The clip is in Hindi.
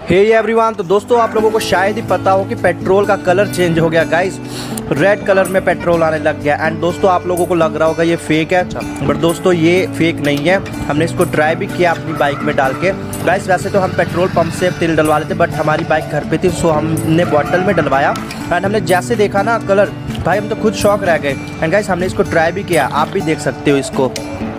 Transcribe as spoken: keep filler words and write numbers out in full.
हे एवरीवन, तो दोस्तों आप लोगों को शायद ही पता हो कि पेट्रोल का कलर चेंज हो गया गाइस। रेड कलर में पेट्रोल आने लग गया। एंड दोस्तों आप लोगों को लग रहा होगा ये फेक है, बट दोस्तों ये फेक नहीं है। हमने इसको ट्राई भी किया अपनी बाइक में डाल के। गाइस वैसे तो हम पेट्रोल पंप से तेल डलवा लेते, बट हमारी बाइक घर पे थी, सो हमने बॉटल में डलवाया। एंड हमने जैसे देखा ना कलर, भाई हम तो खुद शॉक रह गए। एंड गाइस हमने इसको ट्राई भी किया, आप भी देख सकते हो इसको।